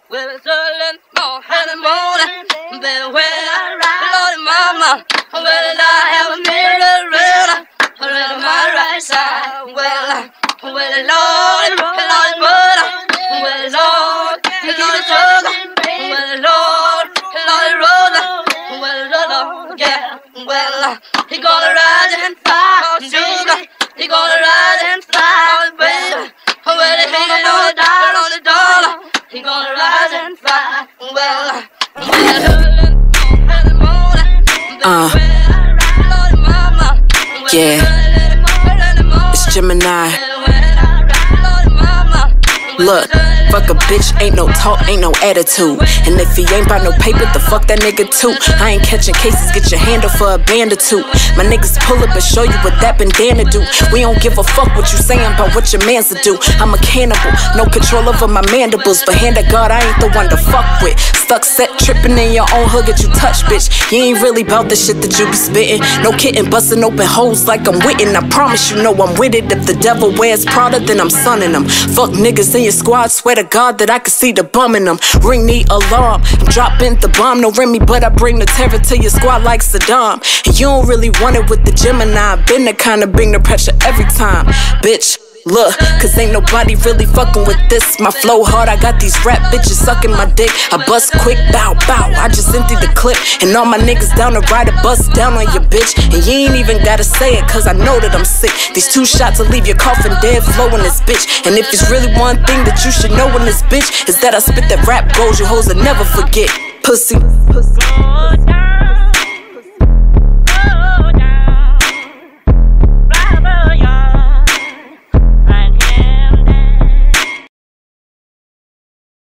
Well, it's early morning, baby, when I ride, Lordy mama, well, I have a mirror right on my right side. Well, Lordy, Lordy, well, Lord, he do the struggle. Well, Lord, yeah. Well, he gonna rise and fall, sugar. He gonna rise and fall, baby. Well, he hanging on the dollar. He gonna rise and fall. Well, yeah, it's Gemini. Look, fuck a bitch, ain't no talk, ain't no attitude. And if he ain't bout no paper, the fuck that nigga too. I ain't catching cases, get your hand up for a band or two. My niggas pull up and show you what that bandana do. We don't give a fuck what you saying about what your mans to do. I'm a cannibal, no control over my mandibles, but hand to God, I ain't the one to fuck with. Stuck set, tripping in your own hood, get you touched, bitch. You ain't really bout the shit that you be spitting. No kidding, busting open holes like I'm wittin'. I promise you know I'm with it. If the devil wears Prada, then I'm sunning them. Fuck niggas in your squad, swear to God that I can see the bum in them. Ring the alarm, I'm dropping the bomb. No Remy, but I bring the terror to your squad like Saddam. And you don't really want it with the Gemini. Been the kind of bring the pressure every time, bitch. Look, cause ain't nobody really fucking with this. My flow hard, I got these rap bitches sucking my dick. I bust quick, bow, bow, I just emptied the clip. And all my niggas down to ride a bus down on your bitch. And you ain't even gotta say it, cause I know that I'm sick. These 2 shots will leave your coffin dead, flow in this bitch. And if it's really one thing that you should know in this bitch, is that I spit that rap gold you hoes will never forget. Pussy.